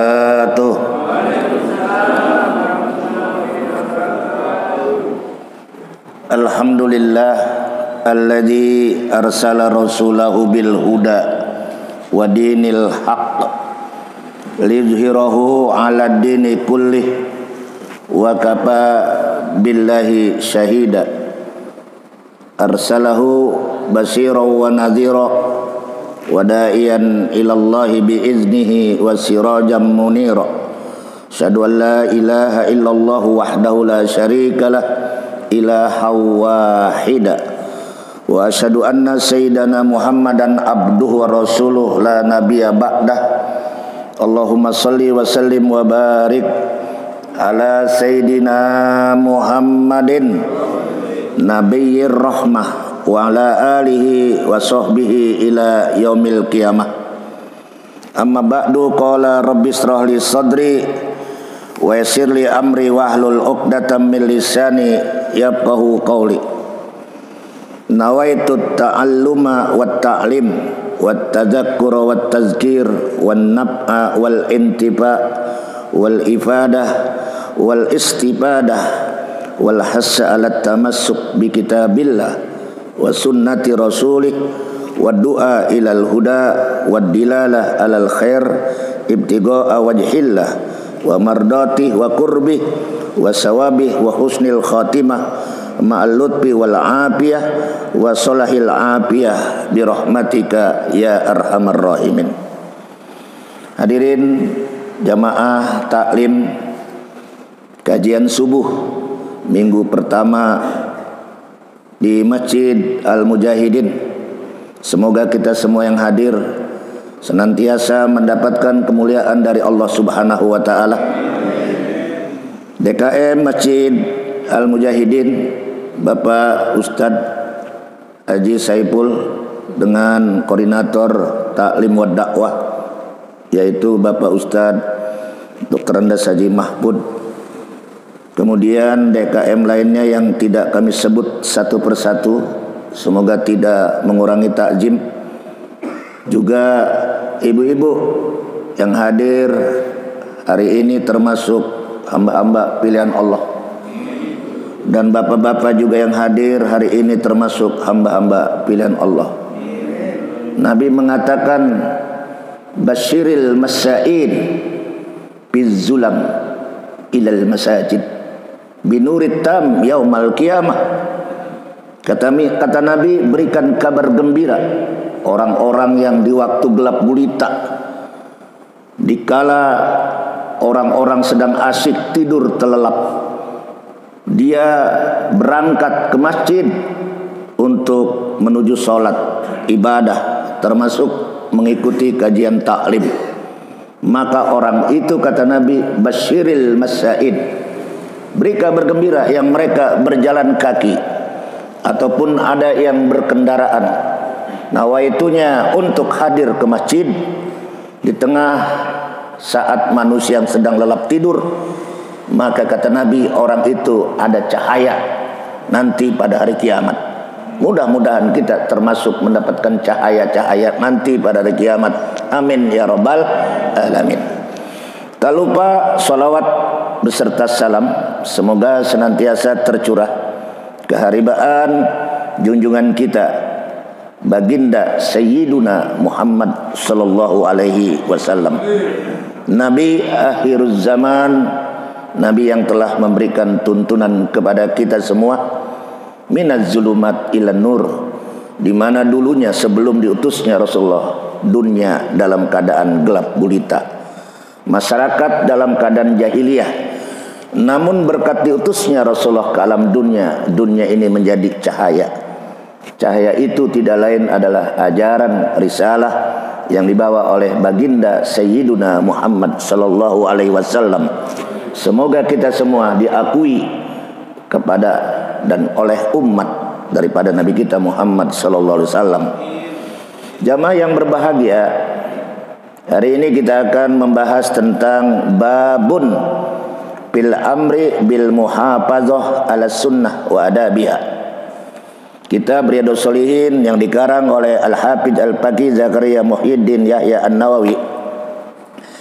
wabarakatuh. Alhamdulillah alladzi arsala rasulahu bil huda wa dinil haqq liyuzhirahu 'ala dini kullih wa kafa billahi syahida. Arsalahu basyiran wa nadhira wa da'iyan ilallahi biiznihi wa sirajan munira. Asyhadu an la ilaha illallah wahdahu la syarikalah ilaha wahida wa asyhadu anna sayyidana Muhammadan abduhu wa rasuluh la nabiyya ba'dah. Allahumma salli wa sallim wa barik ala sayyidina Muhammadin nabiyyir rahmah wa ala alihi wa sahbihi ila yaumil qiyamah. Amma ba'du, qala rabbi israh li sadri wa yassir li amri wahlul 'uqdatam min lisani yafqahu qawli. Nawaitu ta'alluma wat ta'lim wat tadhakkura wat tazkir wan naf'a wal intifa wal ifadah wal istifadah wal hassa 'ala tamassuk bi kitabillah wa sunnati rasulih wa du'a ilal huda wa dilalah alal khair ibtigha'a wajhillah wa mardatih wa qurbih wa sawabih wa husnil khatimah ma'al lutfi wal afiyah wa salahil afiyah bi rahmatika ya arhamar rahimin. Hadirin jamaah taklim kajian subuh minggu pertama di Masjid Al-Mujahidin. Semoga kita semua yang hadir senantiasa mendapatkan kemuliaan dari Allah Subhanahu wa taala. DKM Masjid Al-Mujahidin Bapak Ustadz Haji Saipul dengan koordinator taklim wa dakwah yaitu Bapak Ustadz Dr. Andas Haji Mahfud. Kemudian DKM lainnya yang tidak kami sebut satu persatu, semoga tidak mengurangi takjim. Juga ibu-ibu yang hadir hari ini termasuk hamba-hamba pilihan Allah. Dan bapak-bapak juga yang hadir hari ini termasuk hamba-hamba pilihan Allah. Nabi mengatakan basyiril masa'in bizzulam ilal masajid binurit tam yaumal qiyamah. Kata Nabi, berikan kabar gembira orang-orang yang di waktu gelap gulita, dikala orang-orang sedang asyik tidur terlelap, dia berangkat ke masjid untuk menuju sholat ibadah, termasuk mengikuti kajian taklim. Maka orang itu, kata Nabi, basyiril masa'id, beri kabar gembira yang mereka berjalan kaki ataupun ada yang berkendaraan. Nawaitunya untuk hadir ke masjid di tengah saat manusia yang sedang lelap tidur. Maka kata Nabi, orang itu ada cahaya nanti pada hari kiamat. Mudah-mudahan kita termasuk mendapatkan cahaya-cahaya nanti pada hari kiamat. Amin ya rabbal alamin. Tak lupa salawat beserta salam semoga senantiasa tercurah keharibaan junjungan kita baginda Sayyiduna Muhammad sallallahu alaihi wasallam, Nabi akhiruz zaman, Nabi yang telah memberikan tuntunan kepada kita semua minaz zulumat ilan nur, di mana dulunya sebelum diutusnya Rasulullah dunia dalam keadaan gelap gulita, masyarakat dalam keadaan jahiliyah. Namun berkat diutusnya Rasulullah ke alam dunia, dunia ini menjadi cahaya. Cahaya itu tidak lain adalah ajaran risalah yang dibawa oleh baginda Sayyiduna Muhammad sallallahu alaihi wasallam. Semoga kita semua diakui kepada dan oleh umat daripada Nabi kita Muhammad sallallahu alaihi wasallam. Jamaah yang berbahagia, hari ini kita akan membahas tentang babun bil amri bil muhafazah ala sunnah wa adabiha. Kitab Riyadhus Shalihin yang dikarang oleh Al-Hafidz Al-Faqih Zakaria Muhyiddin Yahya An-Nawawi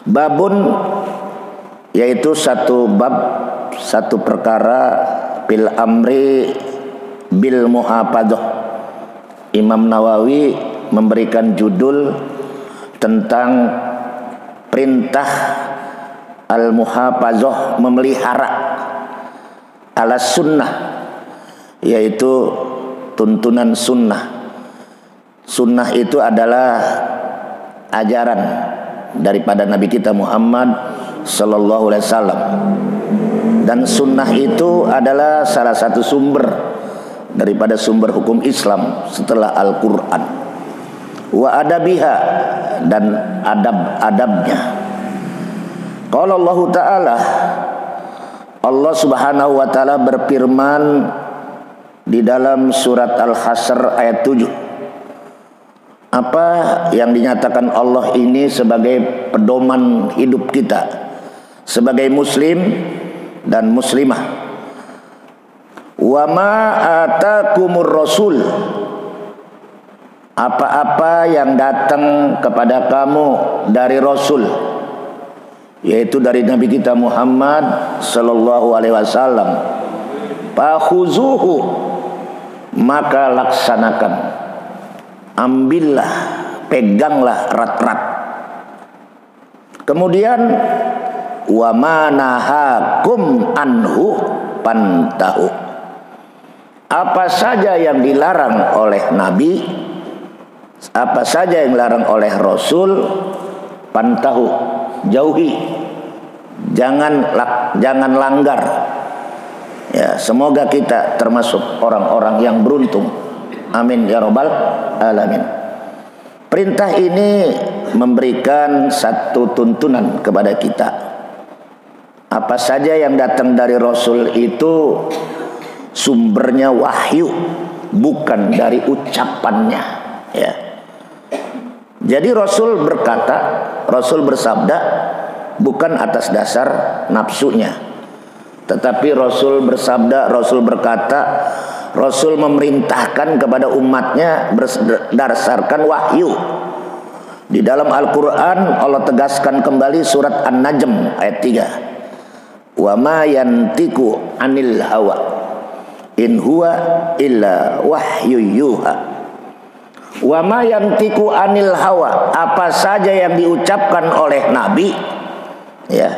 Babun, yaitu satu bab, satu perkara bil amri bil muhafadzah. Imam Nawawi memberikan judul tentang perintah al-muhafadzah, memelihara ala sunnah, yaitu tuntunan sunnah. Sunnah itu adalah ajaran daripada Nabi kita Muhammad sallallahu alaihi wasallam, dan sunnah itu adalah salah satu sumber daripada sumber hukum Islam setelah Al-Quran. Wa adabiha, dan adab-adabnya. Qala Allah Ta'ala, Allah Subhanahu wa Ta'ala berfirman di dalam surat Al-Hasr ayat 7. Apa yang dinyatakan Allah ini sebagai pedoman hidup kita sebagai muslim dan muslimah. Wa ma atakumur rasul, apa-apa yang datang kepada kamu dari Rasul, yaitu dari Nabi kita Muhammad sallallahu alaihi wasallam, fakhuzuhu, maka laksanakan, ambillah, peganglah erat-erat. Kemudian wa manahakum anhu pantahu, apa saja yang dilarang oleh Nabi, apa saja yang dilarang oleh Rasul, pantahu, jauhi, jangan langgar. Ya, semoga kita termasuk orang-orang yang beruntung. Amin ya rabbal alamin. Perintah ini memberikan satu tuntunan kepada kita. Apa saja yang datang dari Rasul itu sumbernya wahyu, bukan dari ucapannya. Ya. Jadi Rasul berkata, Rasul bersabda bukan atas dasar nafsunya, tetapi Rasul bersabda, Rasul berkata, Rasul memerintahkan kepada umatnya berdasarkan wahyu. Di dalam Al-Quran Allah tegaskan kembali surat An-Najm ayat 3. Wa ma yantiku anil hawa in huwa illa wahyu yuha. Wa ma yantiku anil hawa, apa saja yang diucapkan oleh Nabi, ya,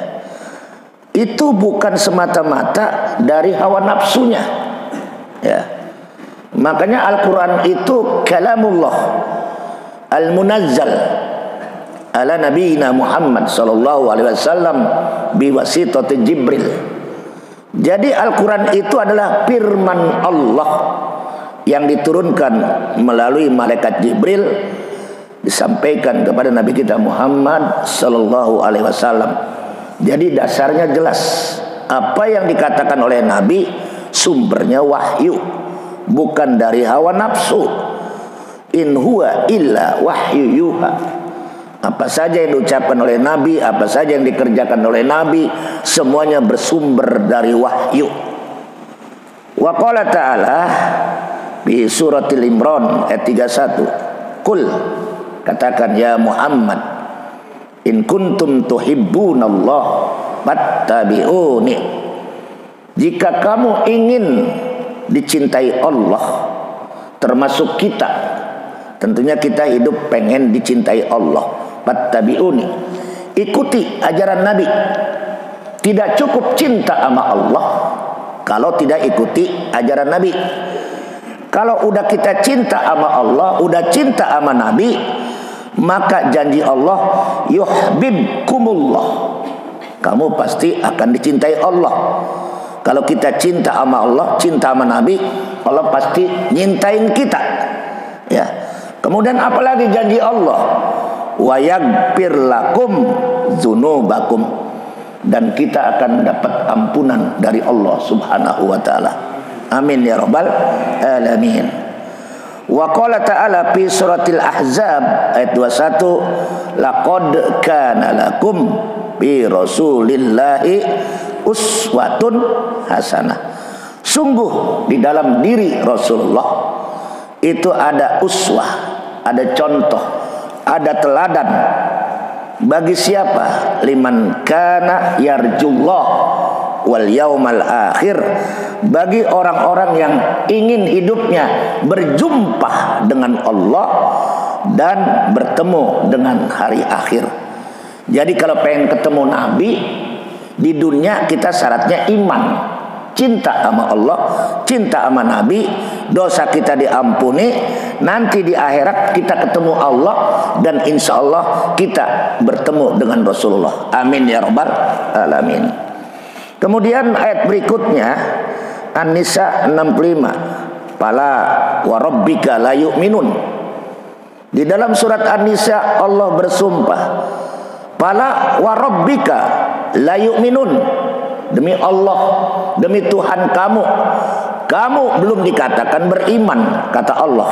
itu bukan semata-mata dari hawa nafsunya. Ya. Makanya Al-Quran itu kalamullah al-munazzal ala nabiyina Muhammad sallallahu alaihi wasallam biwasitati Jibril. Jadi Al-Quran itu adalah firman Allah yang diturunkan melalui malaikat Jibril, disampaikan kepada Nabi kita Muhammad sallallahu alaihi wasallam. Jadi dasarnya jelas, apa yang dikatakan oleh Nabi sumbernya wahyu, bukan dari hawa nafsu. In huwa illa wahyu yuha. Apa saja yang diucapkan oleh Nabi, apa saja yang dikerjakan oleh Nabi, semuanya bersumber dari wahyu. Wa qala ta'ala di suratil Imran ayat 31. Qul, katakan ya Muhammad, in kuntum tuhibbunallah fattabi'uni. Jika kamu ingin dicintai Allah, termasuk kita, tentunya kita hidup pengen dicintai Allah. Fattabi'uni, ikuti ajaran Nabi. Tidak cukup cinta sama Allah kalau tidak ikuti ajaran Nabi. Kalau udah kita cinta sama Allah, udah cinta sama Nabi, maka janji Allah, yuhibbukumullah, kamu pasti akan dicintai Allah. Kalau kita cinta sama Allah, cinta sama Nabi, Allah pasti nyintain kita. Ya. Kemudian apalagi janji Allah? Wa yaghfir lakum dzunubakum, dan kita akan dapat ampunan dari Allah Subhanahu wa taala. Amin ya rabbal alamin. Wa qala ta'ala fi suratil Ahzab ayat 21, laqad kana lakum bi rasulillahi uswatun hasanah. Sungguh di dalam diri Rasulullah itu ada uswah, ada contoh, ada teladan Bagi siapa? Liman kana yarjullah wal yaumal akhir. Bagi orang-orang yang ingin hidupnya berjumpa dengan Allah dan bertemu dengan hari akhir. Jadi kalau pengen ketemu Nabi di dunia, kita syaratnya iman, cinta sama Allah, cinta sama Nabi, dosa kita diampuni. Nanti di akhirat kita ketemu Allah dan insya Allah kita bertemu dengan Rasulullah. Amin ya rabbal alamin. Kemudian ayat berikutnya An-Nisa 65. Fala wa rabbika la yu'minun. Di dalam surat An-Nisa Allah bersumpah, fala wa rabbika la yu'minun. Demi Allah, demi Tuhan kamu, kamu belum dikatakan beriman, kata Allah.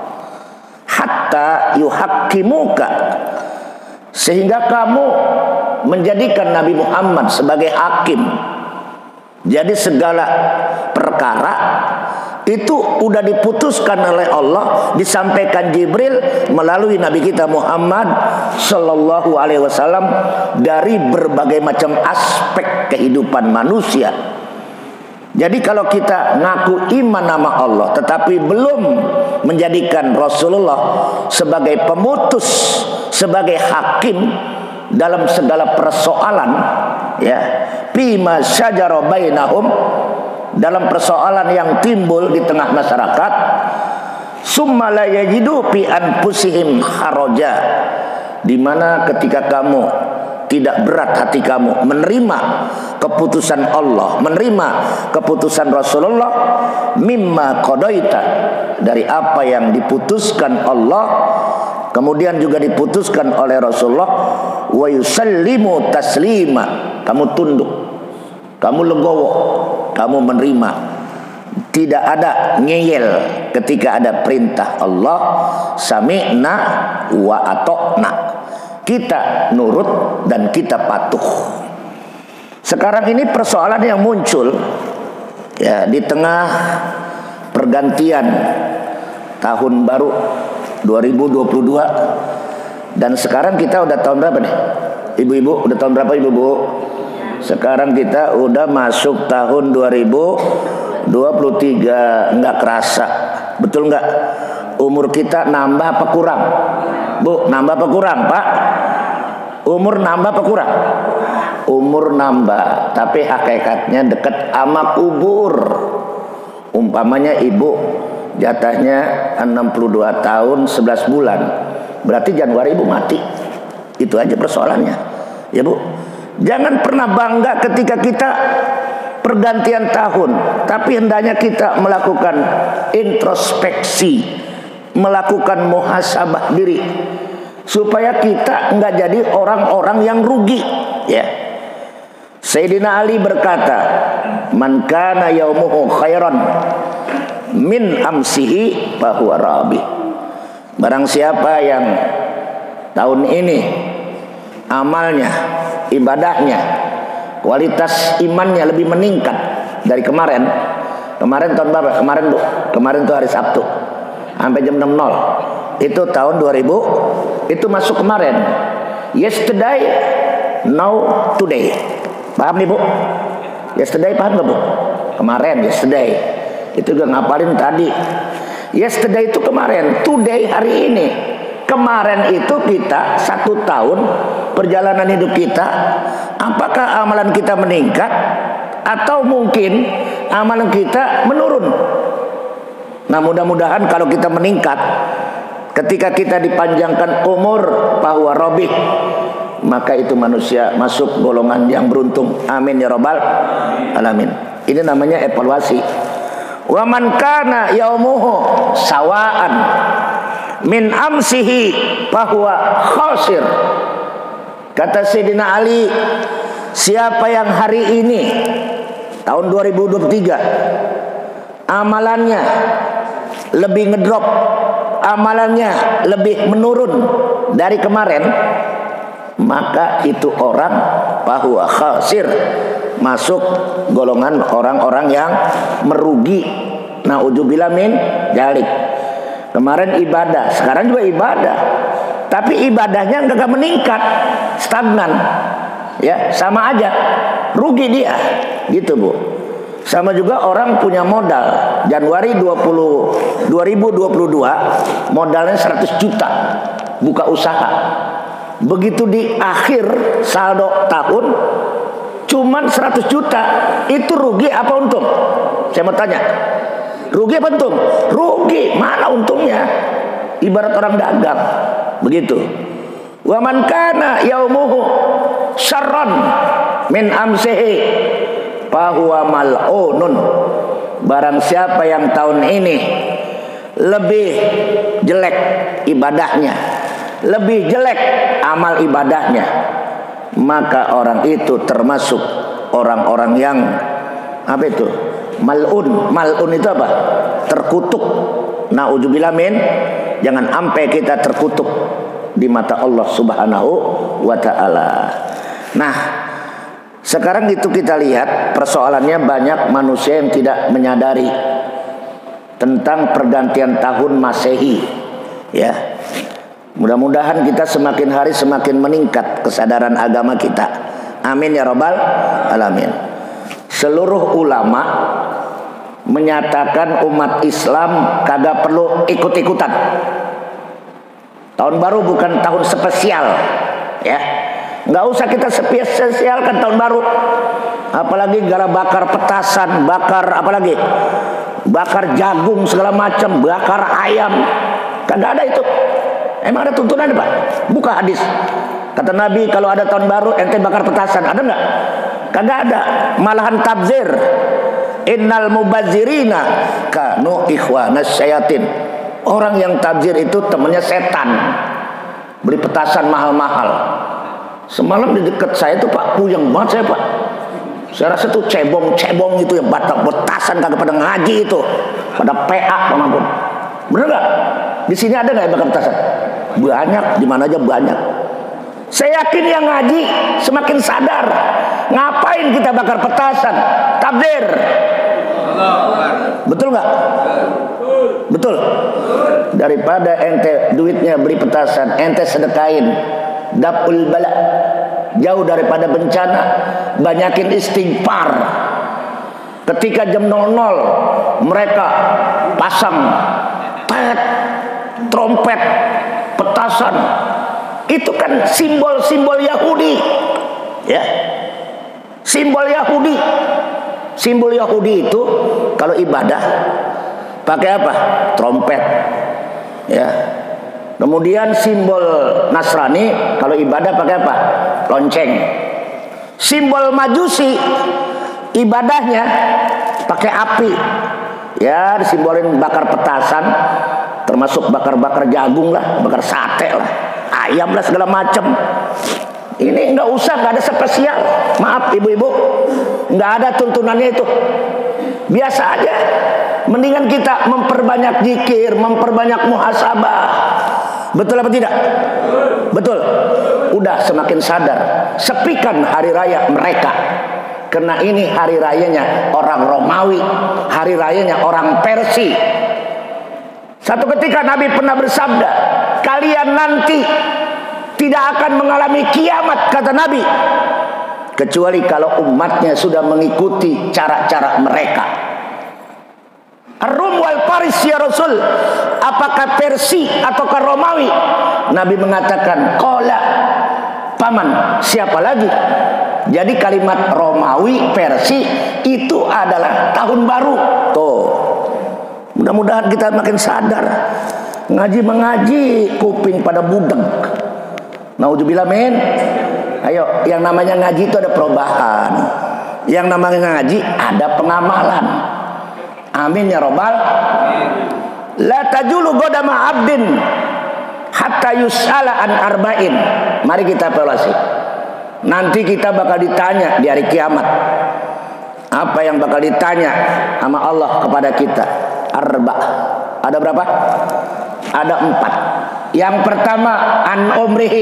Hatta yuhaqqimuka, sehingga kamu menjadikan Nabi Muhammad sebagai hakim. Jadi segala perkara itu udah diputuskan oleh Allah, disampaikan Jibril melalui Nabi kita Muhammad Sallallahu Alaihi Wasallam dari berbagai macam aspek kehidupan manusia. Jadi kalau kita ngaku iman nama Allah tetapi belum menjadikan Rasulullah sebagai pemutus, sebagai hakim dalam segala persoalan, ya, fima syajara bainahum, dalam persoalan yang timbul di tengah masyarakat, summa la yajidu fi anfusihim haraja, di mana ketika kamu tidak berat hati kamu menerima keputusan Allah, menerima keputusan Rasulullah, mimma qadaita, dari apa yang diputuskan Allah kemudian juga diputuskan oleh Rasulullah, wa yusallimu taslima, kamu tunduk, kamu legowo, kamu menerima, tidak ada ngeyel ketika ada perintah Allah, sami'na wa ata'na, kita nurut dan kita patuh. Sekarang ini persoalan yang muncul, ya, di tengah pergantian tahun baru 2022, dan sekarang kita udah tahun berapa nih? Ibu-ibu udah tahun berapa ibu-ibu? Sekarang kita udah masuk tahun 2023, nggak kerasa, betul nggak? Umur kita nambah apa kurang? Bu, nambah apa kurang, Pak? Umur nambah apa kurang? Umur nambah, tapi hakikatnya dekat sama kubur. Umpamanya ibu jatahnya 62 tahun 11 bulan, berarti Januari ibu mati. Itu aja persoalannya, ya Bu. Jangan pernah bangga ketika kita pergantian tahun, tapi hendaknya kita melakukan introspeksi, melakukan muhasabah diri, supaya kita nggak jadi orang-orang yang rugi, ya. Sayyidina Ali berkata, man kana yaumuhu khairan min amsihi fahuwa rabi. Barang siapa yang tahun ini amalnya, ibadahnya, kualitas imannya lebih meningkat dari kemarin. Kemarin tahun berapa? Kemarin Bu, kemarin tuh hari Sabtu sampai jam 6.00. Itu tahun 2000, itu masuk kemarin. Yesterday, now, today. Paham nih Bu? Yesterday paham gak Bu? Kemarin, yesterday. Itu juga ngapalin tadi. Yesterday itu kemarin, today hari ini. Kemarin itu kita 1 tahun perjalanan hidup kita, apakah amalan kita meningkat atau mungkin amalan kita menurun? Nah, mudah-mudahan kalau kita meningkat, ketika kita dipanjangkan umur bahwa robih, maka itu manusia masuk golongan yang beruntung. Amin ya rabbal alamin. Ini namanya evaluasi. Wa man kana yaumuhu sawaan min amsihi bahwa khasir. Kata Sayyidina Ali, siapa yang hari ini tahun 2023 amalannya lebih ngedrop, amalannya lebih menurun dari kemarin, maka itu orang bahwa khasir, masuk golongan orang-orang yang merugi. Na'udzubillah min dzalik. Kemarin ibadah, sekarang juga ibadah. tapi ibadahnya nggak meningkat, stagnan. Ya, sama aja, rugi dia, gitu Bu. Sama juga orang punya modal, Januari 2022 modalnya 100 juta buka usaha. Begitu di akhir saldo tahun cuman 100 juta, itu rugi apa untung? Saya mau tanya, rugi apa untung? Rugi, mana untungnya? Ibarat orang dagang, begitu. Wa man kana yaumuhu syarran min amsihi fahuwa mal'unun. Barang siapa yang tahun ini lebih jelek ibadahnya, lebih jelek amal ibadahnya, maka orang itu termasuk orang-orang yang apa itu? Mal'un. Mal'un itu apa? Terkutuk. Nauzubillah min. Jangan sampai kita terkutuk di mata Allah Subhanahu wa ta'ala. Nah, sekarang itu kita lihat persoalannya, banyak manusia yang tidak menyadari tentang pergantian tahun Masehi. Ya, mudah-mudahan kita semakin hari semakin meningkat kesadaran agama kita. Amin ya rabbal alamin. Seluruh ulama menyatakan umat Islam kagak perlu ikut-ikutan. Tahun baru bukan tahun spesial, ya. Nggak usah kita spesialkan tahun baru. Apalagi gara bakar petasan, bakar apalagi, bakar jagung segala macam, bakar ayam. Kagak ada itu. Emang ada tuntunan Pak? Buka hadis. Kata Nabi kalau ada tahun baru ente bakar petasan, ada nggak? Kagak ada. Malahan tabzir. Innal mubazzirina kanu ikhwanas syayatin. Orang yang tabzir itu temannya setan. Beli petasan mahal-mahal. Semalam di dekat saya itu Pak, puyeng banget saya Pak. Saya rasa tuh cebong-cebong itu yang batak petasan kagak pada ngaji itu, pada PA pun. Bener nggak? Di sini ada nggak yang bakar petasan? Banyak, di mana aja banyak. Saya yakin yang ngaji semakin sadar. Ngapain kita bakar petasan? Tabdir. Betul nggak? Betul. Daripada ente duitnya beli petasan, ente sedekain. Dapul bala, jauh daripada bencana, banyakin istighfar. Ketika jam 00 mereka pasang trompet, petasan, itu kan simbol-simbol Yahudi, ya, simbol Yahudi. Simbol Yahudi itu kalau ibadah pakai apa? Trompet, ya. Kemudian simbol Nasrani kalau ibadah pakai apa? Lonceng. Simbol Majusi ibadahnya pakai api. Ya, disimbolin bakar petasan, termasuk bakar-bakar jagung lah, bakar sate lah, ayam lah segala macam. Ini nggak usah, nggak ada spesial. Maaf ibu-ibu, nggak ada tuntunannya itu. Biasa aja. Mendingan kita memperbanyak zikir, memperbanyak muhasabah. Betul apa tidak? Betul. Udah semakin sadar. Sepikan hari raya mereka. Karena ini hari rayanya orang Romawi, hari rayanya orang Persia. Satu ketika Nabi pernah bersabda, kalian nanti tidak akan mengalami kiamat, kata Nabi, kecuali kalau umatnya sudah mengikuti cara-cara mereka. Ar-Rum wal Faris ya Rasul, apakah Persia ataukah Romawi? Nabi mengatakan qala paman, siapa lagi? Jadi kalimat Romawi, Persia itu adalah tahun baru. Tuh, mudah-mudahan kita makin sadar. Ngaji mengaji, kuping pada budeg. Nauzubillah min. Ayo, yang namanya ngaji itu ada perubahan. Yang namanya ngaji ada pengamalan. Amin ya robbal. La tajulu godama abdin hatta yus'ala an arba'in. Mari kita evaluasi. Nanti kita bakal ditanya di hari kiamat. Apa yang bakal ditanya sama Allah kepada kita? Arba. Ada berapa? Ada 4. Yang pertama an umrihi,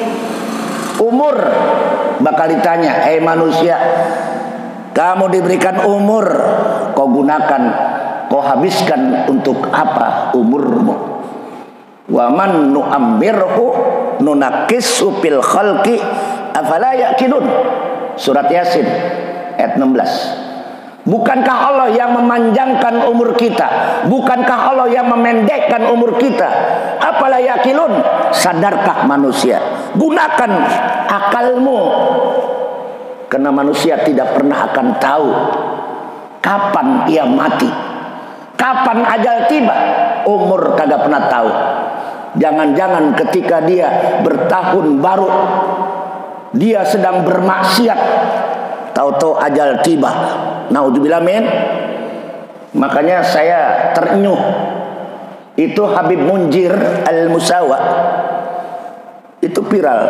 umur. Bakal ditanya, hei manusia, kamu diberikan umur, kau gunakan, kau habiskan untuk apa umurmu? Wa man nu'ammirhu nunakkisu fil khalqi afala yaqilun. Surat Yasin ayat 16. Bukankah Allah yang memanjangkan umur kita? Bukankah Allah yang memendekkan umur kita? Apalah yaqilun? Sadarkah manusia? Gunakan akalmu. Karena manusia tidak pernah akan tahu kapan ia mati, kapan ajal tiba. Umur kagak pernah tahu. Jangan-jangan ketika dia bertahun baru, dia sedang bermaksiat, tahu-tahu ajal tiba. Naudzubillah min. Makanya saya terenyuh. Itu Habib Munjir Al-Musawa itu viral.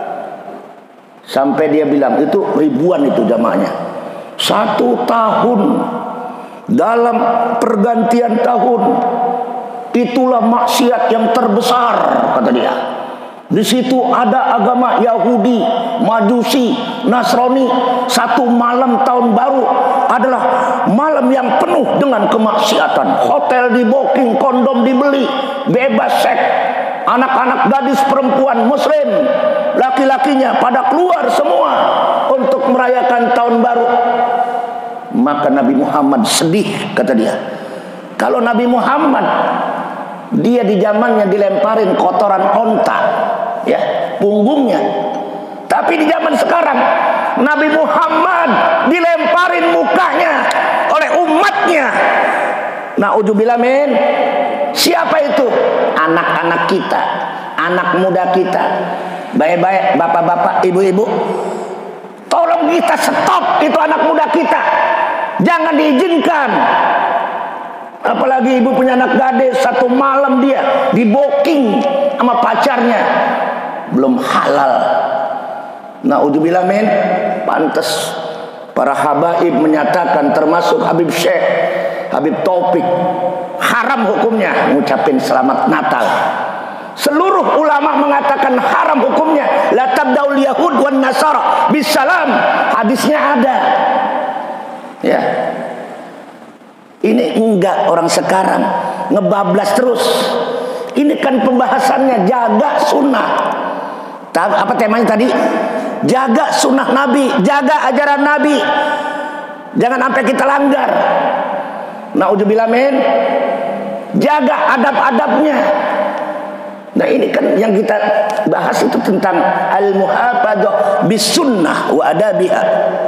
Sampai dia bilang itu ribuan itu jamaahnya. 1 tahun dalam pergantian tahun, itulah maksiat yang terbesar, kata dia. Di situ ada agama Yahudi, Majusi, Nasrani. 1 malam tahun baru adalah malam yang penuh dengan kemaksiatan. Hotel di booking, kondom dibeli, bebas seks. Anak-anak gadis perempuan muslim, laki-lakinya pada keluar semua untuk merayakan tahun baru. Maka Nabi Muhammad sedih, kata dia. Kalau Nabi Muhammad, dia di zamannya dilemparin kotoran onta, ya, punggungnya. Tapi di zaman sekarang Nabi Muhammad dilemparin mukanya oleh umatnya. Naudzubillah min. Siapa itu? Anak-anak kita, anak muda kita. Baik-baik, bapak-bapak, ibu-ibu, tolong kita stop itu anak muda kita. Jangan diizinkan. Apalagi ibu punya anak gadis, 1 malam dia di booking sama pacarnya, belum halal. Naudzubillah min. Pantas para habaib menyatakan, termasuk Habib Syekh Habib Taufik, haram hukumnya ngucapin selamat Natal. Seluruh ulama mengatakan haram hukumnya. La tabdaul yahud wan nasara bisalam. Hadisnya ada. Ya. Ini enggak orang sekarang ngebablas terus. Ini kan pembahasannya jaga sunnah. Apa temanya tadi? Jaga sunnah Nabi, jaga ajaran Nabi. Jangan sampai kita langgar. Naudzubillah min. Jaga adab-adabnya. Nah ini kan yang kita bahas itu tentang al-muhafadzah bisunnah wa adabiha.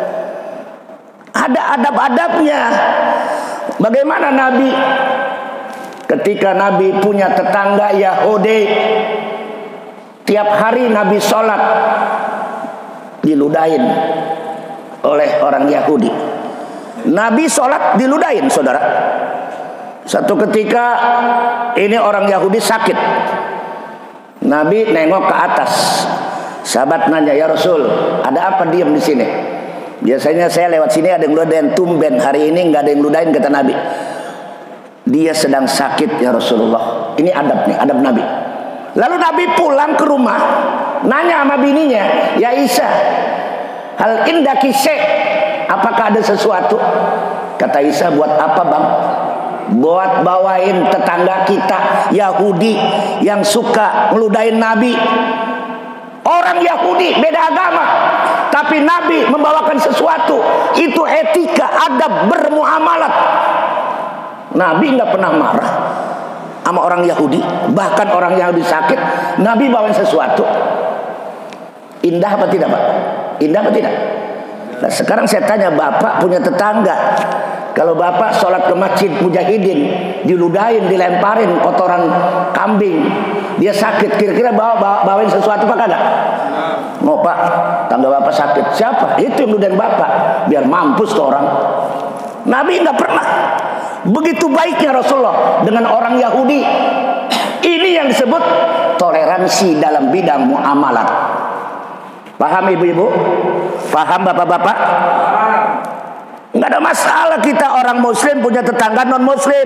Ada adab-adabnya. Bagaimana Nabi ketika Nabi punya tetangga Yahudi, tiap hari Nabi sholat diludahin oleh orang Yahudi. Nabi sholat diludahin, saudara. Satu ketika ini orang Yahudi sakit. Nabi nengok ke atas. Sahabat nanya, ya Rasul, ada apa diam di sini? Biasanya saya lewat sini ada yang ludahin, tumben hari ini nggak ada yang ludahin, kata Nabi. Dia sedang sakit ya Rasulullah. Ini adab nih, adab Nabi. Lalu Nabi pulang ke rumah, nanya sama bininya, ya Isa, hal indaki syai', apakah ada sesuatu? Kata Isa, buat apa bang? Buat bawain tetangga kita Yahudi yang suka ngeludahin Nabi. Orang Yahudi beda agama, tapi Nabi membawakan sesuatu. Itu etika, adab bermuamalat. Nabi nggak pernah marah sama orang Yahudi. Bahkan orang Yahudi sakit, Nabi bawain sesuatu. Indah apa tidak, Pak? Indah apa tidak? Nah, sekarang saya tanya, bapak punya tetangga, kalau bapak sholat ke masjid Mujahidin, diludahin, dilemparin kotoran kambing, dia sakit, kira-kira bawain sesuatu pak kagak? Mau pak, tangga bapak sakit. Siapa? Itu yang ludahin bapak, biar mampus tuh orang. Nabi nggak pernah. Begitu baiknya Rasulullah dengan orang Yahudi. Ini yang disebut toleransi dalam bidang muamalat. Paham ibu-ibu? Paham bapak-bapak? Nggak ada masalah kita orang muslim punya tetangga non muslim.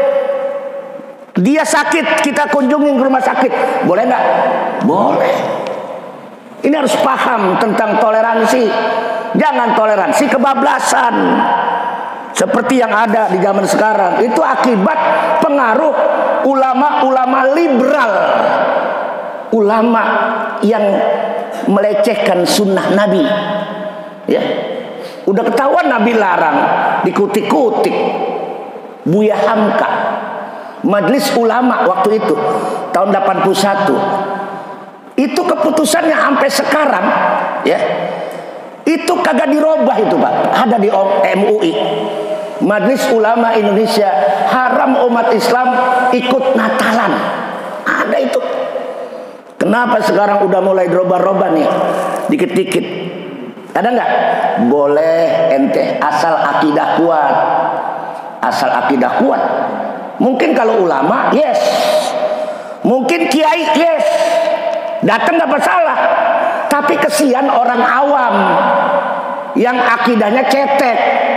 Dia sakit, kita kunjungin ke rumah sakit. Boleh nggak? Boleh. Ini harus paham tentang toleransi. Jangan toleransi kebablasan seperti yang ada di zaman sekarang. Itu akibat pengaruh ulama-ulama liberal, ulama yang melecehkan sunnah Nabi. Ya, udah ketahuan Nabi larang, dikutik-kutik. Buya Hamka, Majelis Ulama waktu itu tahun 81, itu keputusannya sampai sekarang, ya, itu kagak dirubah itu Pak. Ada di MUI, Majelis Ulama Indonesia, haram umat Islam ikut Natalan. Ada itu. Kenapa sekarang udah mulai dirubah-rubah nih, dikit-dikit? Ada nggak? Boleh ente asal akidah kuat. Asal akidah kuat. Mungkin kalau ulama, yes. Mungkin kiai, yes. Datang nggak masalah. Tapi kesian orang awam yang akidahnya cetek.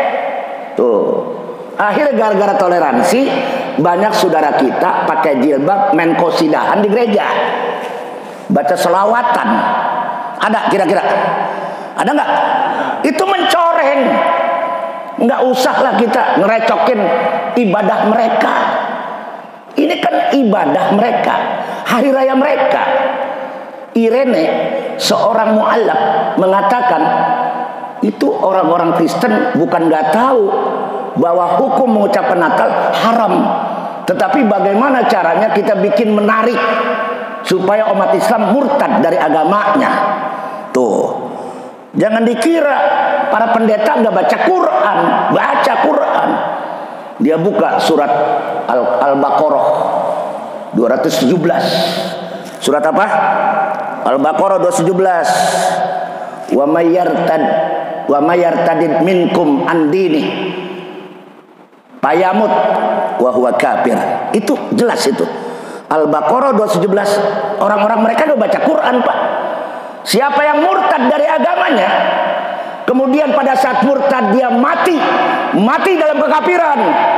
Tuh. Akhirnya gara-gara toleransi, banyak saudara kita pakai jilbab main qosidahan di gereja, baca selawatan. Ada kira-kira? Ada nggak? Itu mencoreng. Nggak usahlah kita ngerecokin ibadah mereka. Ini kan ibadah mereka, hari raya mereka. Irene, seorang mu'allaf, mengatakan itu orang-orang Kristen bukan nggak tahu bahwa hukum mengucapkan Natal haram, tetapi bagaimana caranya kita bikin menarik supaya umat Islam murtad dari agamanya. Tuh, jangan dikira para pendeta nggak baca Quran, baca Quran. Dia buka surat Al-Baqarah 217. Surat apa? Al-Baqarah 217. Wa may yartadid minkum an dini payamut wa huwa kafir. Itu jelas itu. Al-Baqarah 217. Orang-orang mereka udah baca Quran, Pak. Siapa yang murtad dari agamanya, kemudian pada saat murtad dia mati dalam kekafiran.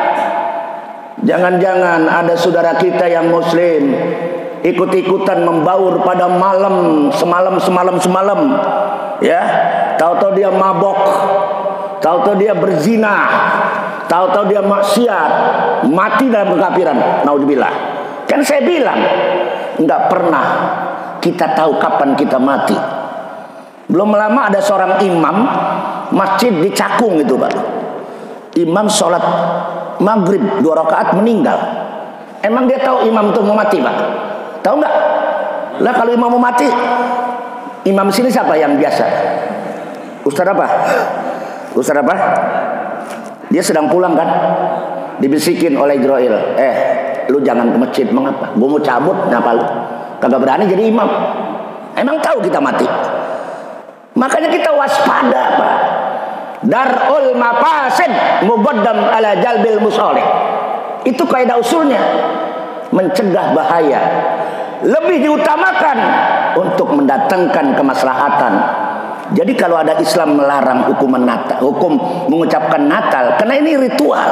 Jangan-jangan ada saudara kita yang muslim ikut-ikutan membaur pada malam semalam, ya. Tahu-tahu dia mabok, tahu-tahu dia berzina, tahu-tahu dia maksiat, mati dalam kekafiran. Naudzubillah. Kan saya bilang, nggak pernah kita tahu kapan kita mati. Belum lama ada seorang imam masjid di Cakung itu, Pak. Imam sholat maghrib 2 rakaat meninggal. Emang dia tahu imam itu mau mati, Pak? Tahu nggak? Lah kalau imam mau mati, imam sini siapa yang biasa? Ustaz apa? Ustaz apa? Dia sedang pulang kan? Dibisikin oleh Jibril, lu jangan ke masjid. Mengapa? Gue mau cabut, kenapa lu? Kagak berani jadi imam. Emang tahu kita mati? Makanya kita waspada, Pak. Darul mafasid muqaddam ala jalbil musalih. Itu kaidah usulnya. Mencegah bahaya lebih diutamakan untuk mendatangkan kemaslahatan. Jadi kalau ada Islam melarang hukuman Natal, hukum mengucapkan Natal, karena ini ritual.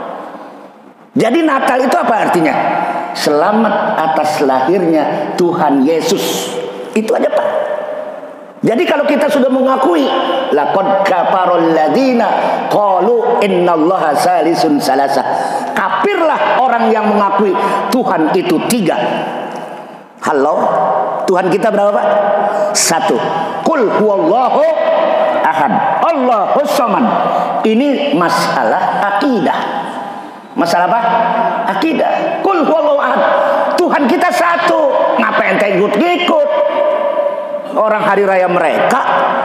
Jadi Natal itu apa artinya? Selamat atas lahirnya Tuhan Yesus. Itu aja, Pak. Jadi kalau kita sudah mengakui laqad kafarul ladzina qalu innallaha salisun salasa. Kafirlah orang yang mengakui Tuhan itu 3. Halo, Tuhan kita berapa, Pak? 1. Qul huwallahu ahad, Allahus samad. Ini masalah akidah. Masalah apa? Akidah. Qul huwallahu ahad. Tuhan kita 1. Ngapain ente ikut-ikut orang hari raya mereka?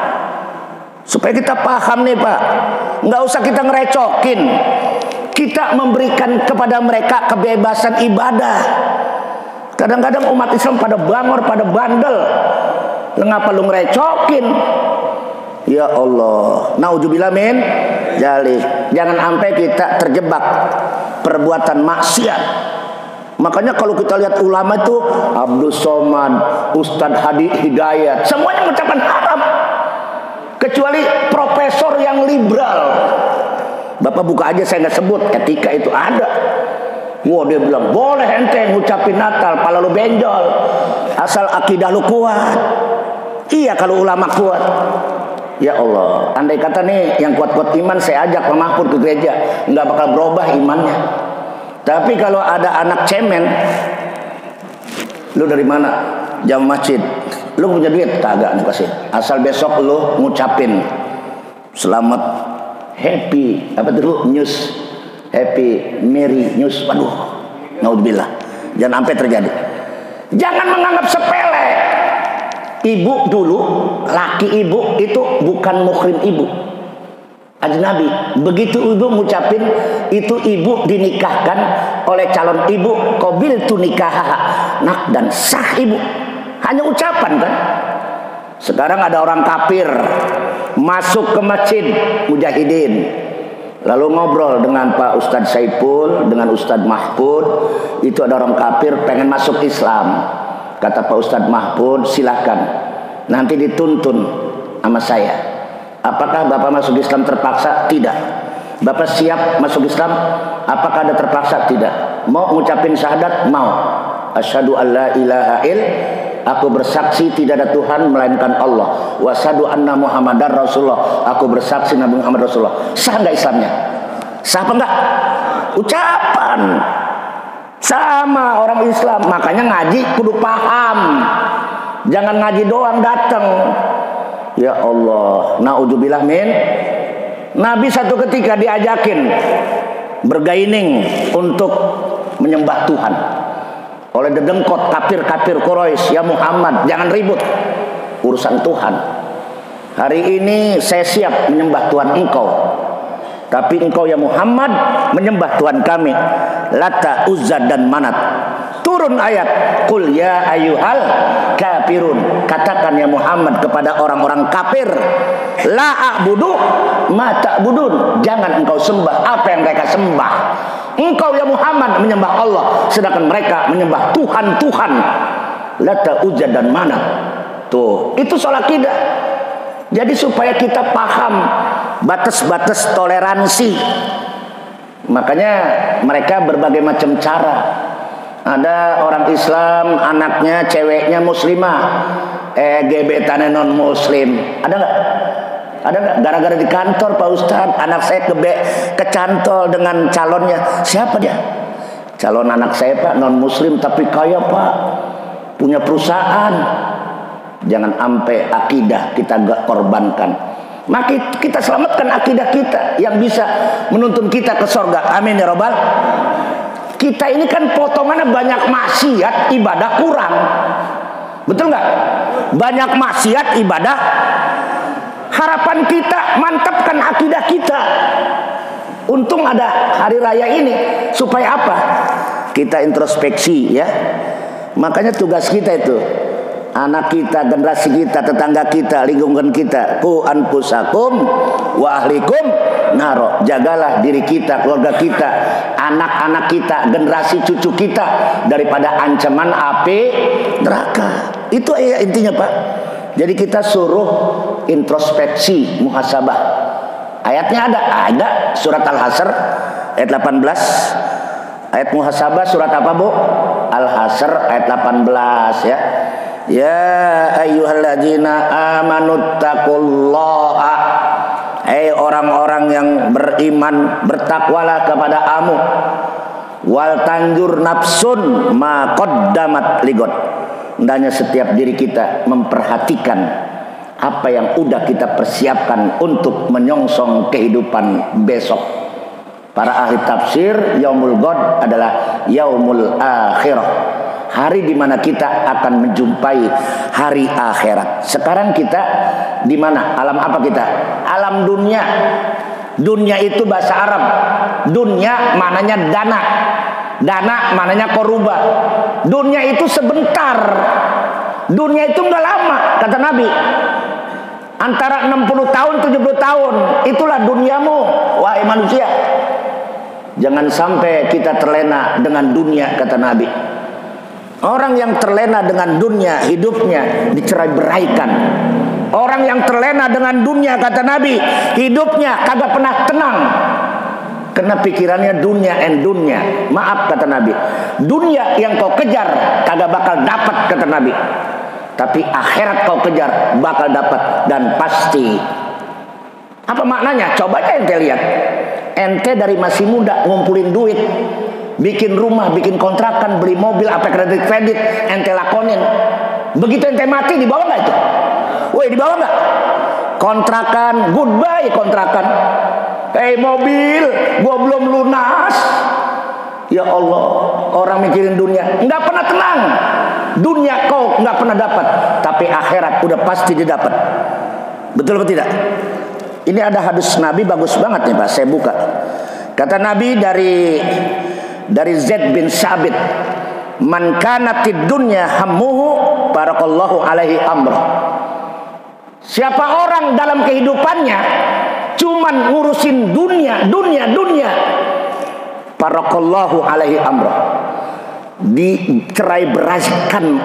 Supaya kita paham nih, Pak. Nggak usah kita ngerecokin. Kita memberikan kepada mereka kebebasan ibadah. Kadang-kadang umat Islam pada bangor, pada bandel. Ngapa lu ngerecokin? Ya Allah, naudzubillah min dzalik. Jangan sampai kita terjebak perbuatan maksiat. Makanya kalau kita lihat ulama itu Abdul Somad, Ustadz Hadi Hidayat, semuanya mengucapkan haram. Kecuali profesor yang liberal. Bapak buka aja, saya nggak sebut, etika itu ada. Wah, dia bilang boleh ente ngucapin Natal, pala lu benjol, asal akidah lu kuat. Iya kalau ulama kuat. Ya Allah, andai kata nih yang kuat-kuat iman saya ajak Pak Mahfud ke gereja, nggak bakal berubah imannya. Tapi kalau ada anak cemen, lu dari mana? Jam masjid. Lu punya duit? Kagak nih kasih. Asal besok lu ngucapin selamat happy apa tuh news, happy merry news. Waduh, naudzubillah. Jangan sampai terjadi. Jangan menganggap sepele. Ibu dulu, laki ibu itu bukan muhrim ibu, ajnabi. Begitu ibu ngucapin itu, ibu dinikahkan oleh calon ibu, qabiltu nikahaha, nak dan sah ibu. Hanya ucapan kan. Sekarang ada orang kafir masuk ke masjid Mujahidin, lalu ngobrol dengan Pak Ustadz Saipul, dengan Ustadz Mahfud. Itu ada orang kafir pengen masuk Islam. Kata Pak Ustadz Mahfud, silahkan, nanti dituntun sama saya. Apakah Bapak masuk Islam terpaksa? Tidak. Bapak siap masuk Islam? Apakah ada terpaksa? Tidak. Mau ngucapin syahadat? Mau. Asyhadu an la ilaha aku bersaksi tidak ada Tuhan melainkan Allah. Wa asyhadu anna Muhammadar Rasulullah, aku bersaksi Nabi Muhammad Rasulullah. Sah enggak Islamnya? Sah apa enggak? Ucapan. Sama orang Islam. Makanya ngaji kudu paham. Jangan ngaji doang datang. Ya Allah, naudzubillah min. Nabi satu ketika diajakin bergaining untuk menyembah Tuhan oleh dedengkot kafir-kafir Quraisy. Ya Muhammad, jangan ribut, urusan Tuhan. Hari ini saya siap menyembah Tuhan engkau, tapi engkau ya Muhammad menyembah Tuhan kami, Lata, Uzza dan Manat. Turun ayat, Qul ya ayyuhal kafirun, katakan ya Muhammad kepada orang-orang kafir, la a'budu ma ta'budun, jangan engkau sembah apa yang mereka sembah. Engkau ya Muhammad menyembah Allah, sedangkan mereka menyembah Tuhan-Tuhan, Lata, Uzza dan Manat. Tuh, itu soal akidah. Jadi supaya kita paham batas-batas toleransi. Makanya mereka berbagai macam cara. Ada orang Islam, anaknya, ceweknya muslimah, gebetannya non muslim. Ada nggak? Ada nggak? Gara-gara di kantor Pak Ustadz, anak saya kecantol dengan calonnya. Siapa dia? Calon anak saya Pak, non muslim tapi kaya Pak, punya perusahaan. Jangan sampai akidah kita gak korbankan. Maka kita selamatkan akidah kita yang bisa menuntun kita ke surga. Amin ya robbal. Kita ini kan potongannya banyak maksiat, ibadah kurang. Betul nggak? Banyak maksiat, ibadah. Harapan kita mantapkan akidah kita. Untung ada hari raya ini supaya apa? Kita introspeksi ya. Makanya tugas kita itu, anak kita, generasi kita, tetangga kita, lingkungan kita, ku anfusakum wa ahlikum naro. Jagalah diri kita, keluarga kita, anak-anak kita, generasi cucu kita daripada ancaman api neraka. Itu intinya Pak. Jadi kita suruh introspeksi, muhasabah. Ayatnya ada surat Al-Hasr ayat 18. Ayat muhasabah surat apa Bu? Al-Hasr ayat 18 ya. Ya ayyuhalladzina amanuttaqullaha, hai orang-orang yang beriman, bertakwalah kepada kamu. Wal tanjur nafsun ma qaddamat ligot. Hendaknya setiap diri kita memperhatikan apa yang udah kita persiapkan untuk menyongsong kehidupan besok. Para ahli tafsir, yaumul ghad adalah yaumul akhirah, hari di mana kita akan menjumpai hari akhirat. Sekarang kita di mana? Alam apa kita? Alam dunia. Dunia itu bahasa Arab. Dunia maknanya dana. Dana maknanya koruba. Dunia itu sebentar. Dunia itu enggak lama, kata Nabi. Antara 60 tahun 70 tahun, itulah duniamu wahai manusia. Jangan sampai kita terlena dengan dunia, kata Nabi. Orang yang terlena dengan dunia, hidupnya dicerai-beraikan. Orang yang terlena dengan dunia, kata Nabi, hidupnya kagak pernah tenang. Karena pikirannya dunia and dunia. Maaf, kata Nabi, dunia yang kau kejar kagak bakal dapat, kata Nabi. Tapi akhirat kau kejar bakal dapat dan pasti. Apa maknanya? Coba aja ente lihat. Ente dari masih muda ngumpulin duit, bikin rumah, bikin kontrakan, beli mobil, apa kredit ente lakonin. Begitu ente mati dibawa nggak itu? Woi, dibawa nggak? Kontrakan, goodbye kontrakan. Mobil, gua belum lunas. Ya Allah, orang mikirin dunia, nggak pernah tenang. Dunia kau nggak pernah dapat, tapi akhirat udah pasti didapat. Betul atau tidak? Ini ada hadis Nabi bagus banget nih Pak, saya buka. Kata Nabi dari Zaid bin Sabit, man kanatid dunya hammuhu barakallahu alaihi amrah. Siapa orang dalam kehidupannya cuman ngurusin dunia, barakallahu alaihi amrah, dicerai-beraikan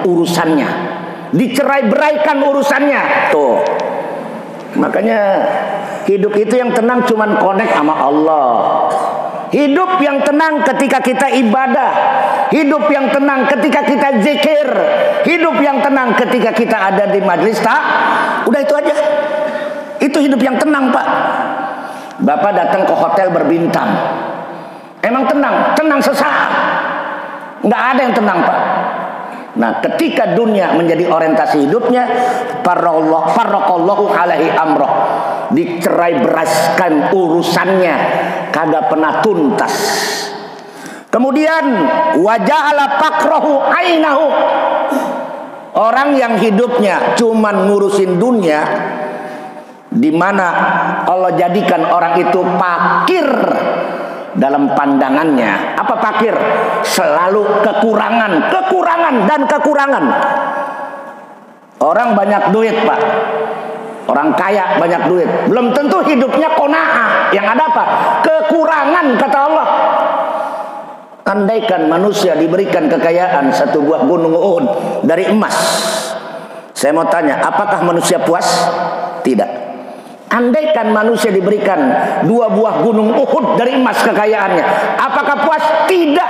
urusannya. Tuh. Makanya hidup itu yang tenang cuman connect sama Allah. Hidup yang tenang ketika kita ibadah. Hidup yang tenang ketika kita zikir. Hidup yang tenang ketika kita ada di majlis udah itu aja. Itu hidup yang tenang, Pak. Bapak datang ke hotel berbintang. Emang tenang? Tenang sesaat. Nggak ada yang tenang, Pak. Nah, ketika dunia menjadi orientasi hidupnya, farraqallahu alaihi amroh, dicerai-beraskan urusannya, kagak pernah tuntas. Kemudian waja'ala faqrahu ainahu, orang yang hidupnya cuman ngurusin dunia, di mana Allah jadikan orang itu fakir dalam pandangannya. Apa fakir? Selalu kekurangan dan kekurangan. Orang banyak duit, Pak. Orang kaya banyak duit, belum tentu hidupnya qanaah. Yang ada apa? Kekurangan, kata Allah. Andaikan manusia diberikan kekayaan satu buah gunung Uhud dari emas, saya mau tanya, apakah manusia puas? Tidak. Andaikan manusia diberikan 2 buah gunung Uhud dari emas kekayaannya, apakah puas? Tidak.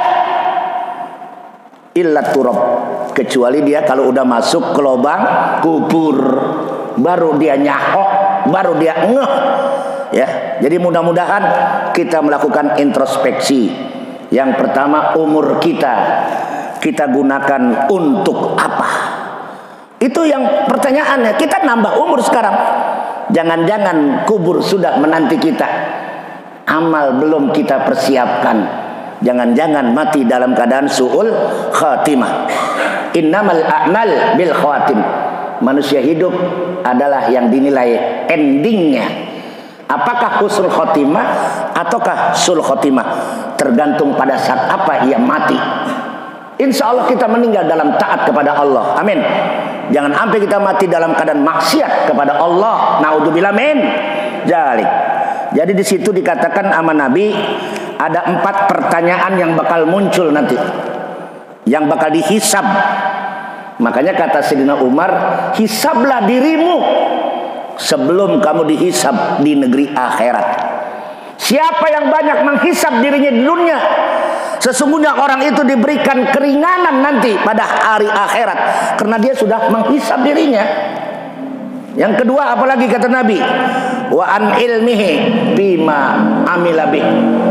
Illa turab, kecuali dia kalau udah masuk ke lubang kubur, baru dia nyahok, baru dia ngeh. Ya, jadi mudah-mudahan kita melakukan introspeksi. Yang pertama, umur kita gunakan untuk apa? Itu yang pertanyaannya. Kita nambah umur sekarang. Jangan-jangan kubur sudah menanti kita, amal belum kita persiapkan. Jangan-jangan mati dalam keadaan su'ul khatimah. Innamal a'mal bil khawatim. Manusia hidup adalah yang dinilai endingnya. Apakah husnul khotimah ataukah sul khotimah, tergantung pada saat apa ia mati. Insya Allah kita meninggal dalam taat kepada Allah. Amin. Jangan sampai kita mati dalam keadaan maksiat kepada Allah. Naudzubillah min dzalik. Jadi di situ dikatakan sama Nabi, ada 4 pertanyaan yang bakal muncul nanti, yang bakal dihisab. Makanya kata Sayyidina Umar, hisablah dirimu sebelum kamu dihisab di negeri akhirat. Siapa yang banyak menghisab dirinya di dunia, sesungguhnya orang itu diberikan keringanan nanti pada hari akhirat, karena dia sudah menghisab dirinya. Yang kedua, apalagi kata Nabi, wa an ilmihi bima amila bih.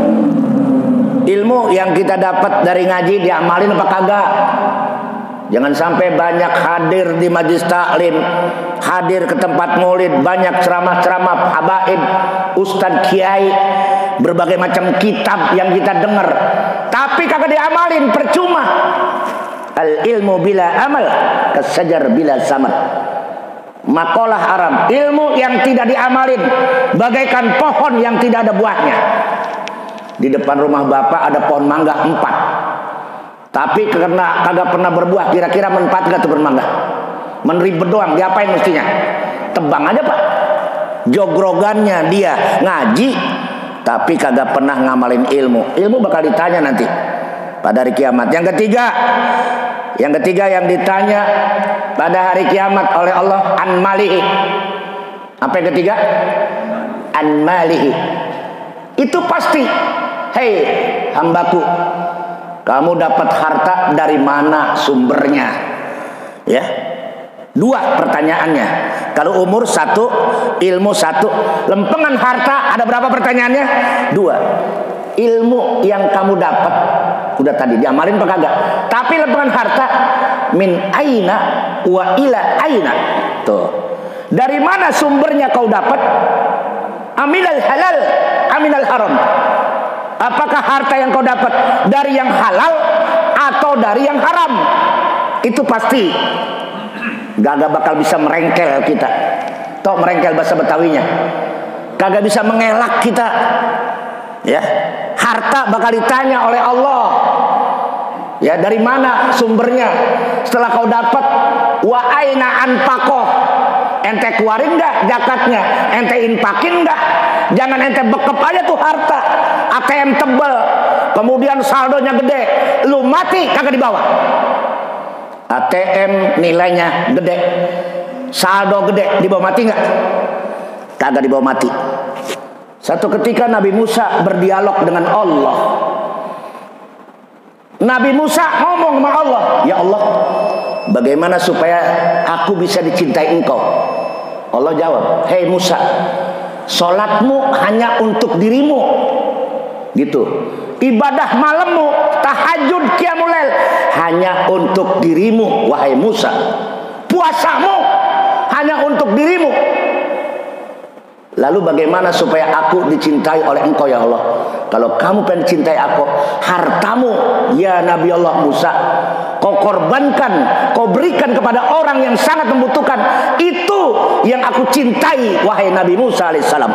Ilmu yang kita dapat dari ngaji diamalin apa kagak? Jangan sampai banyak hadir di majlis taklim, hadir ke tempat maulid, banyak ceramah-ceramah habaib, ustadz kiai, berbagai macam kitab yang kita dengar, tapi kagak diamalin, percuma. Al ilmu bila amal kasajar bila samar. Makalah haram. Ilmu yang tidak diamalin bagaikan pohon yang tidak ada buahnya. Di depan rumah bapak ada pohon mangga 4, tapi karena kagak pernah berbuah, kira-kira manfaat gak tuh bermangga? Menribet doang, diapain mestinya? Tebang aja, Pak. Jogrogannya dia ngaji, tapi kagak pernah ngamalin ilmu. Ilmu bakal ditanya nanti pada hari kiamat. Yang ketiga yang ditanya pada hari kiamat oleh Allah, an malihi. Apa yang ketiga? An malihi. Itu pasti. Hei hambaku, kamu dapat harta dari mana sumbernya? Ya. 2 pertanyaannya. Kalau umur 1, ilmu 1, lempengan harta ada berapa pertanyaannya? 2. ilmu yang kamu dapat udah tadi diamalin apa kagak? Tapi lepas harta, min aina wa ila aina. Tuh. Dari mana sumbernya kau dapat? Aminal halal, aminal haram. Apakah harta yang kau dapat dari yang halal atau dari yang haram? Itu pasti gak bakal bisa merengkel kita. Toh merengkel bahasa Betawinya. Kagak bisa mengelak kita. Ya, harta bakal ditanya oleh Allah. Ya, dari mana sumbernya? Setelah kau dapat, wa aina anfaqoh. Ente keluarin enggak zakatnya? Ente infakin enggak? Jangan ente bekep aja tuh harta. ATM tebel, kemudian saldonya gede, lu mati kagak dibawa. ATM nilainya gede, saldo gede, dibawa mati enggak? Kagak dibawa mati. Satu ketika Nabi Musa berdialog dengan Allah. Nabi Musa ngomong sama Allah, ya Allah, bagaimana supaya aku bisa dicintai engkau? Allah jawab, hei Musa, sholatmu hanya untuk dirimu, gitu. Ibadah malammu, tahajud qiyamul lail, hanya untuk dirimu, wahai Musa. Puasamu hanya untuk dirimu. Lalu bagaimana supaya aku dicintai oleh engkau ya Allah? Kalau kamu pengen cintai aku, hartamu ya Nabi Allah Musa, kau korbankan, kau berikan kepada orang yang sangat membutuhkan. Itu yang aku cintai, wahai Nabi Musa alaihissalam.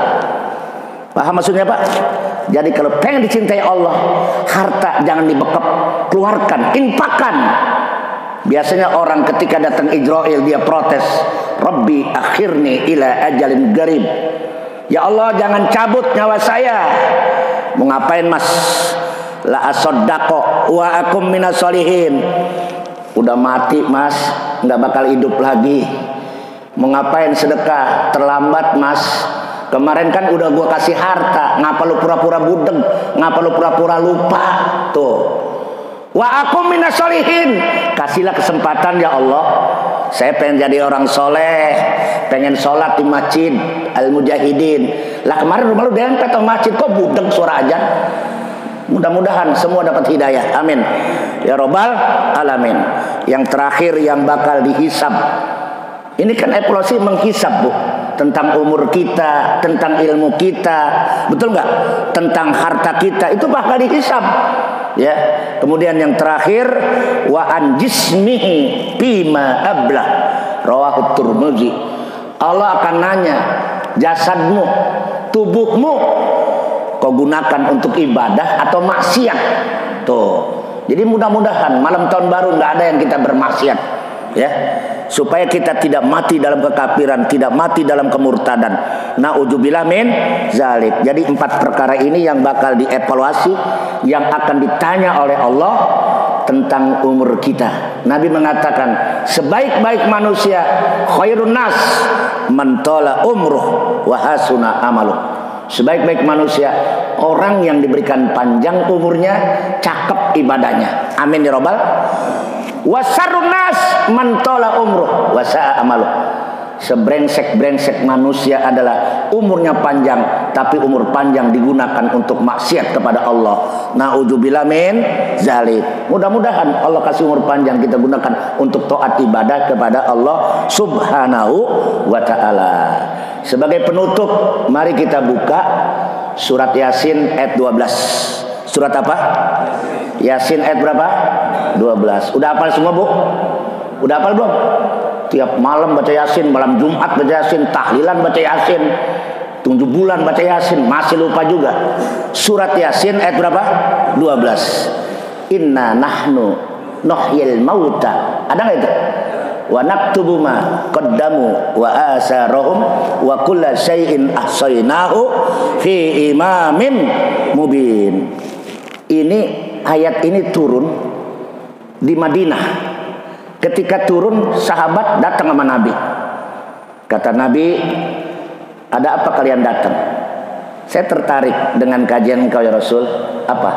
Paham maksudnya Pak? Jadi kalau pengen dicintai Allah, harta jangan dibekep, keluarkan, infakkan. Biasanya orang ketika datang Ijrail dia protes, Rabbi akhirni ila ajalin garib. Ya Allah, jangan cabut nyawa saya. Mau ngapain mas? La asoddaqo wa akum minas solihin. Udah mati mas, nggak bakal hidup lagi. Mau ngapain sedekah? Terlambat mas. Kemarin kan udah gua kasih harta. Ngapa lu pura-pura budeg? Ngapa lu pura-pura lupa? Tuh. Wa akum minas solihin. Kasihlah kesempatan ya Allah. Saya pengen jadi orang soleh, pengen sholat di masjid Al-Mujahidin. Lah kemarin rumah lu dempet sama masjid, kok budeg suara ajan? Mudah-mudahan semua dapat hidayah, amin ya robbal alamin. Yang terakhir yang bakal dihisab, ini kan evaluasi menghisab Bu, tentang umur kita, tentang ilmu kita, betul nggak? Tentang harta kita, itu bakal dihisab. Ya, kemudian yang terakhir wa an jismihi bima ablah, rawahu Tirmidzi. Allah akan nanya jasadmu, tubuhmu kau gunakan untuk ibadah atau maksiat. Tuh. Jadi mudah-mudahan malam tahun baru nggak ada yang kita bermaksiat, ya. Supaya kita tidak mati dalam kekafiran, tidak mati dalam kemurtadan. Na'udzubillah min zalik. Jadi 4 perkara ini yang bakal dievaluasi, yang akan ditanya oleh Allah tentang umur kita. Nabi mengatakan, sebaik-baik manusia khairun nas man tala umruh wa hasuna amaluh. Sebaik-baik manusia orang yang diberikan panjang umurnya, cakep ibadahnya. Amin ya robbal. Wasarun nas man tala umruh wa sa'a amaluh. Sebrengsek-brengsek manusia adalah umurnya panjang, tapi umur panjang digunakan untuk maksiat kepada Allah. Na'udzubillah min zalik. Mudah-mudahan Allah kasih umur panjang kita gunakan untuk taat ibadah kepada Allah Subhanahu wa ta'ala. Sebagai penutup, mari kita buka surat Yasin ayat 12. Surat apa? Yasin ayat berapa? 12. Udah hafal semua Bu? Udah hafal belum? Tiap malam baca Yasin, malam Jumat baca Yasin, tahlilan baca Yasin, 7 bulan baca Yasin, masih lupa juga. Surat Yasin ayat berapa? 12. Inna nahnu nuhyil mauta. Ada nggak itu? Wa naktubu ma qaddamu wa asarahum wa kulla syai'in ahsaynahu fi imamin mubin. Ini ayat ini turun di Madinah. Ketika turun, sahabat datang sama Nabi. Kata Nabi, ada apa kalian datang? Saya tertarik dengan kajian engkau ya Rasul. Apa?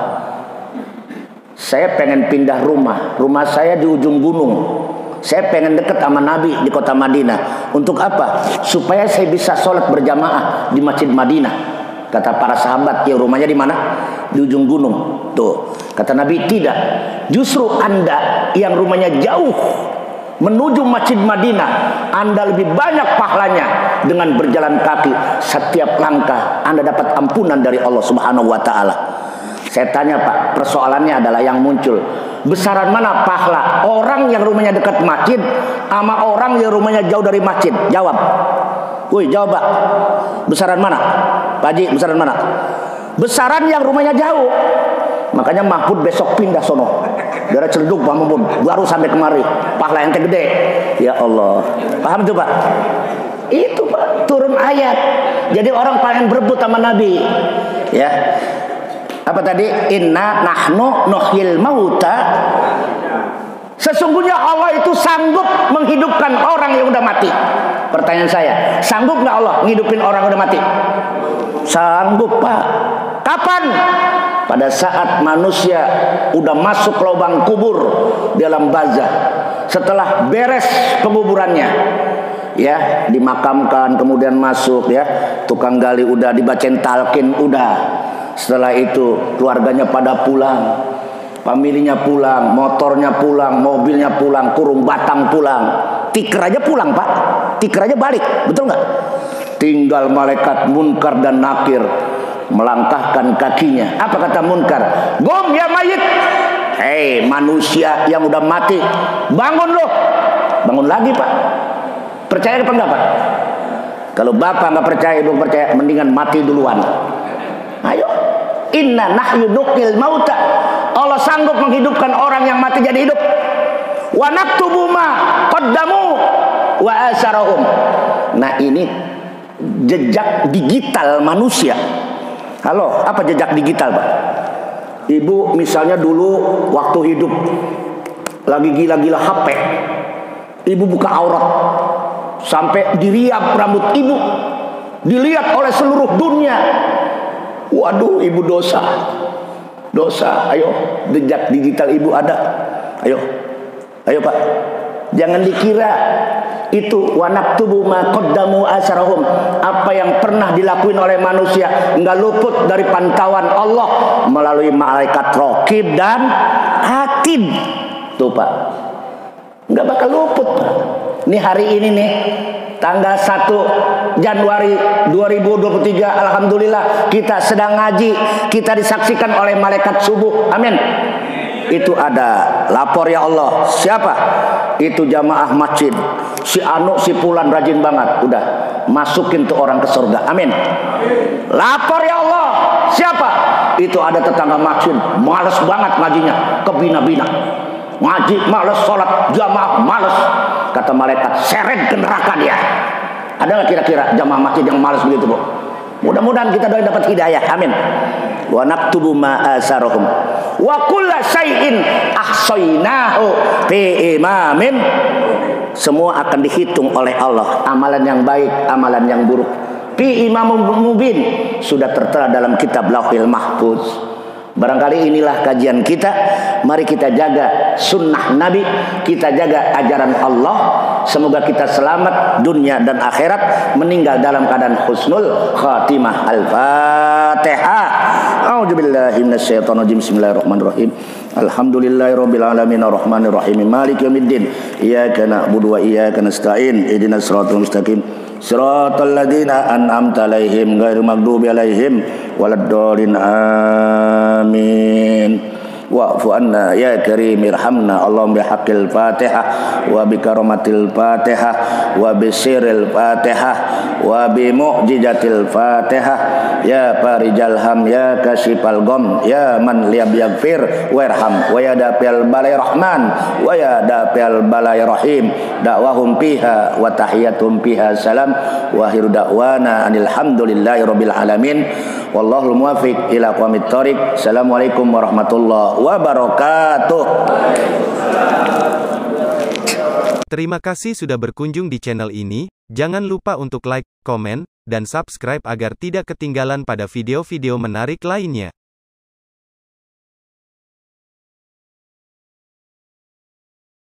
Saya pengen pindah rumah. Rumah saya di ujung gunung. Saya pengen dekat sama Nabi di kota Madinah. Untuk apa? Supaya saya bisa sholat berjamaah di Masjid Madinah. Kata para sahabat, ya rumahnya di mana? di ujung gunung. Tuh, kata Nabi, tidak. Justru Anda yang rumahnya jauh menuju Masjid Madinah, Anda lebih banyak pahalanya dengan berjalan kaki. Setiap langkah Anda dapat ampunan dari Allah Subhanahu wa taala. Saya tanya Pak, persoalannya adalah yang muncul, besaran mana pahala orang yang rumahnya dekat masjid sama orang yang rumahnya jauh dari masjid? Jawab. Woi, jawab Pak. Besaran mana? Pak Haji, besaran mana? Besaran yang rumahnya jauh. Makanya Mahfud besok pindah sono. Daerah Ciledug, Pak Mahfud, baru sampai kemari. Pahala ente gede. Ya Allah. Paham tuh Pak? Itu Pak, turun ayat. Jadi orang pengen berebut sama Nabi. Ya. Apa tadi? Inna nahnu nuhyil mauta. Sesungguhnya Allah itu sanggup menghidupkan orang yang udah mati. Pertanyaan saya, sanggup nggak Allah menghidupin orang yang udah mati? Sanggup Pak. Kapan? Pada saat manusia udah masuk lubang kubur dalam barzah. Setelah beres penguburannya, ya, dimakamkan, kemudian masuk, ya, tukang gali udah, dibacain talqin udah. Setelah itu keluarganya pada pulang, familinya pulang, motornya pulang, mobilnya pulang, kurung batang pulang, tikar aja pulang Pak, tikar aja balik, betul nggak? Tinggal malaikat Munkar dan Nakir melangkahkan kakinya. Apa kata Munkar? Gum ya mayit, hei manusia yang udah mati, bangun loh, bangun lagi Pak. Percaya apa enggak Pak? Kalau Bapak nggak percaya, Ibu percaya, mendingan mati duluan. Ayo, inna nahyu nuqil mauta. Allah sanggup menghidupkan orang yang mati jadi hidup. Wa naktubu ma qaddamu wa asarahum. Nah, ini jejak digital manusia. Halo, apa jejak digital Pak? Ibu misalnya dulu waktu hidup lagi gila-gila HP, Ibu buka aurat sampai diriap rambut Ibu, dilihat oleh seluruh dunia. Waduh, Ibu dosa. Dosa. Ayo, jejak digital Ibu ada. Ayo. Ayo Pak. Jangan dikira itu wanaktubu ma qaddamu asarahum, apa yang pernah dilakuin oleh manusia enggak luput dari pantauan Allah melalui malaikat raqib dan atid. Tuh Pak. Enggak bakal luput Pak. Ini hari ini nih, tanggal 1 Januari 2023, alhamdulillah kita sedang ngaji, kita disaksikan oleh malaikat subuh. Amin. Itu ada lapor ya Allah. Siapa? Itu jamaah masjid. Si Anu, si Pulan rajin banget. Udah masukin tuh orang ke surga. Amin. Lapor ya Allah. Siapa? Itu ada tetangga masjid, males banget ngajinya, kebina-bina. Ngaji males, sholat jamaah males. Kata malaikat, seret ke neraka dia. Ada nggak kira-kira jamaah masjid yang males begitu Bu? Mudah-mudahan kita doain dapat hidayah. Amin. Wa naktubu ma asarahum wa kullu syai'in ahsaynahu fi imamin. Semua akan dihitung oleh Allah, amalan yang baik, amalan yang buruk. Fi imamun mubin, sudah tertera dalam kitab Lauhil Mahfuz. Barangkali inilah kajian kita. Mari kita jaga sunnah Nabi, kita jaga ajaran Allah. Semoga kita selamat dunia dan akhirat, meninggal dalam keadaan husnul khatimah. Al-Fatihah. A'udzubillahi minasyaitonirrajim. Bismillahirrahmanirrahim. Alhamdulillahirabbil alamin arrahmanir rahim maliki yaumiddin. Iyyaka na'budu wa iyyaka nasta'in. Ihdinas siratal mustaqim. Siratal ladzina an'amta 'alaihim ghairil maghdubi 'alaihim waladdallin. Amin. Wa'fu anna ya karim irhamna Allahumma bihaqqil Fatihah wa bi karamatil Fatihah wa bi sirril Fatihah wa bi mu'jizatil Fatihah ya farijal ham ya kasifal gham ya man liyaghfir warham wa ya dafil balai rahman wa ya dafil balai rahim da'wahum fiha wa tahiyatum fiha salam wa akhiru da'wana alhamdulillahi rabbil alamin. Wallahul muwaffiq ila aqwamit thoriq. Assalamualaikum warahmatullahi wabarakatuh. Terima kasih sudah berkunjung di channel ini. Jangan lupa untuk like, komen, dan subscribe agar tidak ketinggalan pada video-video menarik lainnya.